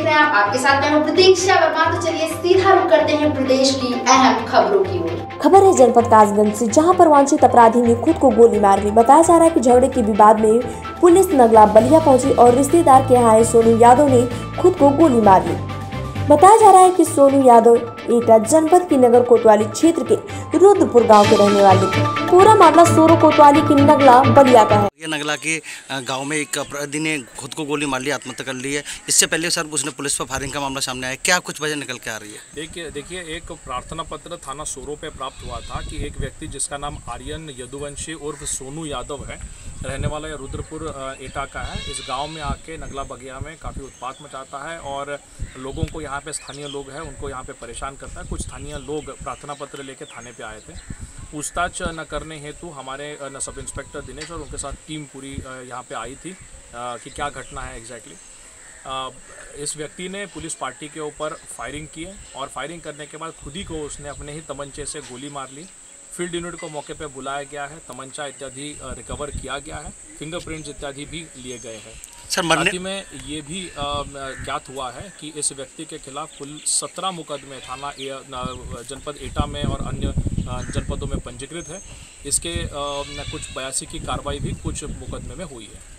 रहे हैं आप, आपके साथ मैं हूं प्रतीक्षा वर्मा। तो चलिए सीधा रुख करते हैं प्रदेश की अहम खबरों की ओर। खबर है जनपद कासगंज से, जहां पर वांछित अपराधी ने खुद को गोली मार ली। बताया जा रहा है कि झगड़े के विवाद में पुलिस नगला बलिया पहुंची और रिश्तेदार के यहाँ आए सोनू यादव ने खुद को गोली मार ली। बताया जा रहा है कि सोनू यादव एटा जनपद की नगर कोतवाली क्षेत्र के रुद्रपुर गांव के रहने वाले थे। पूरा मामला सोरो कोतवाली की नगला बलिया का है। ये नगला के गांव में एक अपराधी ने खुद को गोली मार ली, आत्महत्या कर ली है। इससे पहले सर उसने पुलिस पर फायरिंग का मामला सामने आया, क्या कुछ वजह निकल के आ रही है? देखिए एक प्रार्थना पत्र थाना सोरो पे प्राप्त हुआ था कि एक व्यक्ति जिसका नाम आर्यन यदुवंशी उर्फ सोनू यादव है, रहने वाला है रुद्रपुर एटा का है, इस गांव में आके नगला बगिया में काफ़ी उत्पात मचाता है और लोगों को यहाँ पे स्थानीय लोग हैं उनको यहाँ पे परेशान करता है। कुछ स्थानीय लोग प्रार्थना पत्र लेके थाने पे आए थे। पूछताछ न करने हेतु हमारे सब इंस्पेक्टर दिनेश और उनके साथ टीम पूरी यहाँ पे आई थी कि क्या घटना है एग्जैक्टली। इस व्यक्ति ने पुलिस पार्टी के ऊपर फायरिंग की है और फायरिंग करने के बाद खुद ही को उसने अपने ही तमंचे से गोली मार ली। फील्ड यूनिट को मौके पे बुलाया गया है, तमंचा इत्यादि रिकवर किया गया है, फिंगरप्रिंट्स इत्यादि भी लिए गए हैं। साथ ही में ये भी ज्ञात हुआ है कि इस व्यक्ति के खिलाफ कुल 17 मुकदमे थाना जनपद एटा में और अन्य जनपदों में पंजीकृत है। इसके कुछ 82 की कार्रवाई भी कुछ मुकदमे में हुई है।